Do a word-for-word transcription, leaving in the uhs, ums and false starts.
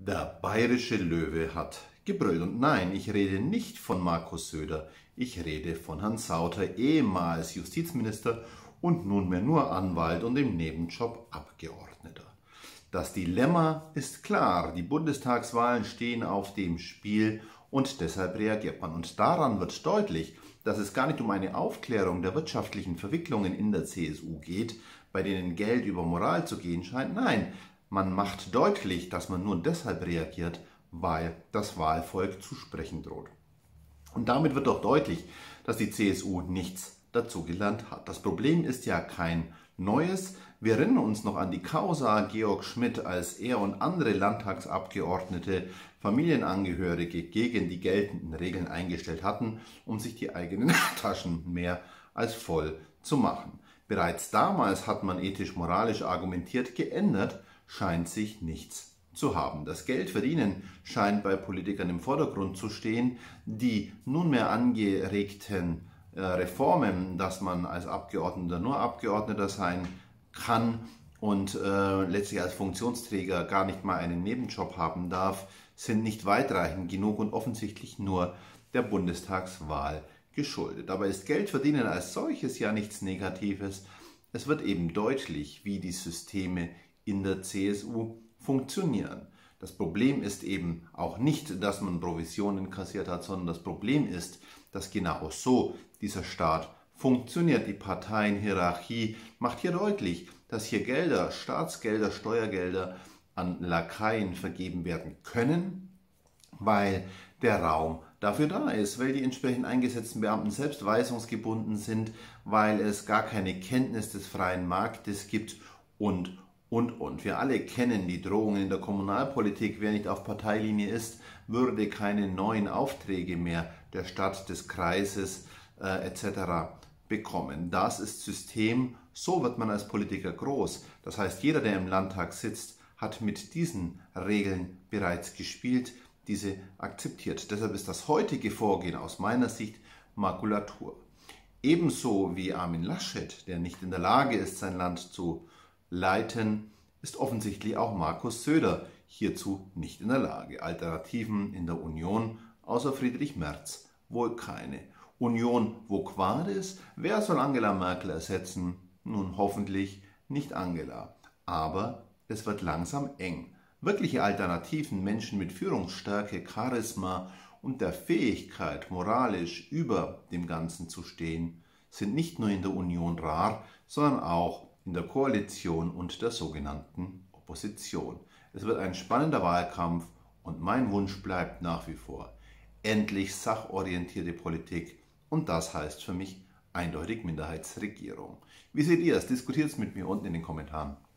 Der bayerische Löwe hat gebrüllt. Und nein, ich rede nicht von Markus Söder, ich rede von Herrn Sauter, ehemals Justizminister und nunmehr nur Anwalt und im Nebenjob Abgeordneter. Das Dilemma ist klar, die Bundestagswahlen stehen auf dem Spiel und deshalb reagiert man. Und daran wird deutlich, dass es gar nicht um eine Aufklärung der wirtschaftlichen Verwicklungen in der C S U geht, bei denen Geld über Moral zu gehen scheint. Nein, man macht deutlich, dass man nur deshalb reagiert, weil das Wahlvolk zu sprechen droht. Und damit wird auch deutlich, dass die C S U nichts dazugelernt hat. Das Problem ist ja kein neues. Wir erinnern uns noch an die Causa Georg Schmidt, als er und andere Landtagsabgeordnete Familienangehörige gegen die geltenden Regeln eingestellt hatten, um sich die eigenen Taschen mehr als voll zu machen. Bereits damals hat man ethisch-moralisch argumentiert, geändert scheint sich nichts zu haben. Das Geldverdienen scheint bei Politikern im Vordergrund zu stehen. Die nunmehr angeregten äh, Reformen, dass man als Abgeordneter nur Abgeordneter sein kann und äh, letztlich als Funktionsträger gar nicht mal einen Nebenjob haben darf, sind nicht weitreichend genug und offensichtlich nur der Bundestagswahl geschuldet. Aber ist Geldverdienen als solches ja nichts Negatives. Es wird eben deutlich, wie die Systeme in der C S U funktionieren. Das Problem ist eben auch nicht, dass man Provisionen kassiert hat, sondern das Problem ist, dass genau so dieser Staat funktioniert. Die Parteienhierarchie macht hier deutlich, dass hier Gelder, Staatsgelder, Steuergelder an Lakaien vergeben werden können, weil der Raum dafür da ist, weil die entsprechend eingesetzten Beamten selbst weisungsgebunden sind, weil es gar keine Kenntnis des freien Marktes gibt und Und, und. Wir alle kennen die Drohungen in der Kommunalpolitik. Wer nicht auf Parteilinie ist, würde keine neuen Aufträge mehr der Stadt, des Kreises äh, et cetera bekommen. Das ist System. So wird man als Politiker groß. Das heißt, jeder, der im Landtag sitzt, hat mit diesen Regeln bereits gespielt, diese akzeptiert. Deshalb ist das heutige Vorgehen aus meiner Sicht Makulatur. Ebenso wie Armin Laschet, der nicht in der Lage ist, sein Land zu leiten, ist offensichtlich auch Markus Söder hierzu nicht in der Lage. Alternativen in der Union, außer Friedrich Merz, wohl keine. Union wo Quadis? Wer soll Angela Merkel ersetzen? Nun hoffentlich nicht Angela. Aber es wird langsam eng. Wirkliche Alternativen, Menschen mit Führungsstärke, Charisma und der Fähigkeit, moralisch über dem Ganzen zu stehen, sind nicht nur in der Union rar, sondern auch in der Koalition und der sogenannten Opposition. Es wird ein spannender Wahlkampf und mein Wunsch bleibt nach wie vor endlich sachorientierte Politik und das heißt für mich eindeutig Minderheitsregierung. Wie seht ihr es? Diskutiert es mit mir unten in den Kommentaren.